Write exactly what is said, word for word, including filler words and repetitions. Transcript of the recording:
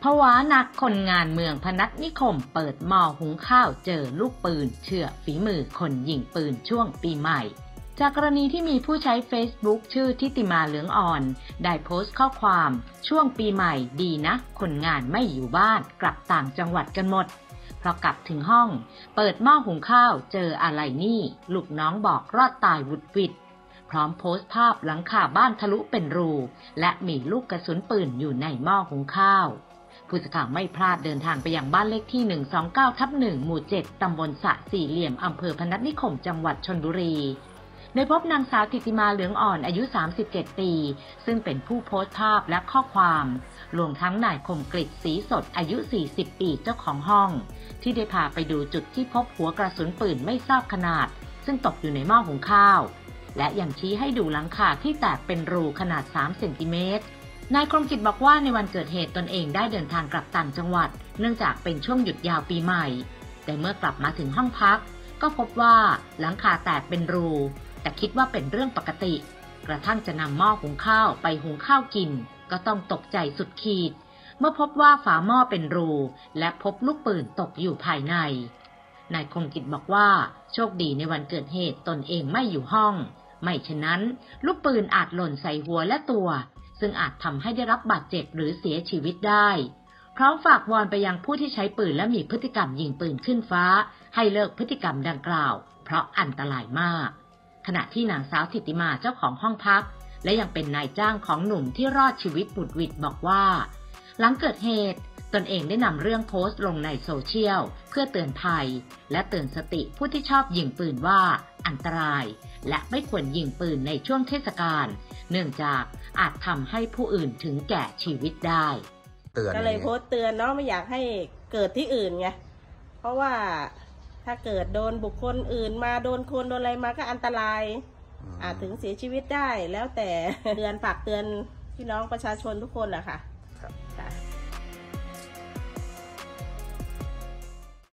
ภาวะหนักคนงานเมืองพนัสนิคมเปิดหม้อหุงข้าวเจอลูกปืนเชื่อฝีมือคนยิงปืนช่วงปีใหม่จากกรณีที่มีผู้ใช้ Facebook ชื่อทิติมาเหลืองอ่อนได้โพสต์ข้อความช่วงปีใหม่ดีนะคนงานไม่อยู่บ้านกลับต่างจังหวัดกันหมดเพราะกลับถึงห้องเปิดหม้อหุงข้าวเจออะไรนี่ลูกน้องบอกรอดตายหวุดหวิดพร้อมโพสต์ภาพหลังคาบ้านทะลุเป็นรูและมีลูกกระสุนปืนอยู่ในหม้อหุงข้าวผู้สื่อข่าวไม่พลาดเดินทางไปยังบ้านเลขที่หนึ่งสองเก้าทับหนึ่งหมู่เจ็ดตำบลสระสี่เหลี่ยมอำเภอพนัสนิคมจังหวัดชลบุรีโดยพบนางสาวทิติมาเหลืองอ่อนอายุสามสิบเจ็ดปีซึ่งเป็นผู้โพสต์ภาพและข้อความรวมทั้งนายคมกฤษศรีสดอายุสี่สิบปีเจ้าของห้องที่ได้พาไปดูจุดที่พบหัวกระสุนปืนไม่ทราบขนาดซึ่งตกอยู่ในหม้อหุงข้าวและยังชี้ให้ดูหลังคาที่แตกเป็นรูขนาดสามเซนติเมตรนายคมกิจบอกว่าในวันเกิดเหตุตนเองได้เดินทางกลับต่างจังหวัดเนื่องจากเป็นช่วงหยุดยาวปีใหม่แต่เมื่อกลับมาถึงห้องพักก็พบว่าหลังคาแตกเป็นรูแต่คิดว่าเป็นเรื่องปกติกระทั่งจะนำหม้อหุงข้าวไปหุงข้าวกินก็ต้องตกใจสุดขีดเมื่อพบว่าฝาหม้อเป็นรูและพบลูกปืนตกอยู่ภายในนายคมกิจบอกว่าโชคดีในวันเกิดเหตุตนเองไม่อยู่ห้องไม่ฉะนั้นลูกปืนอาจหล่นใส่หัวและตัวซึ่งอาจทำให้ได้รับบาดเจ็บหรือเสียชีวิตได้พร้อมฝากวอนไปยังผู้ที่ใช้ปืนและมีพฤติกรรมยิงปืนขึ้นฟ้าให้เลิกพฤติกรรมดังกล่าวเพราะอันตรายมากขณะที่นางสาวทิติมาเจ้าของห้องพักและยังเป็นนายจ้างของหนุ่มที่รอดชีวิตบุดหวิดบอกว่าหลังเกิดเหตุตนเองได้นำเรื่องโพสต์ลงในโซเชียลเพื่อเตือนภัยและเตือนสติผู้ที่ชอบยิงปืนว่าอันตรายและไม่ควรยิงปืนในช่วงเทศกาลเนื่องจากอาจทำให้ผู้อื่นถึงแก่ชีวิตได้ก็เลยโพสต์เตือนเนาะไม่อยากให้เกิดที่อื่นไงเพราะว่าถ้าเกิดโดนบุคคลอื่นมาโดนคนโดนอะไรมาก็อันตรายอาจถึงเสียชีวิตได้แล้วแต่เตือนฝากเตือนพี่น้องประชาชนทุกคนแหละค่ะ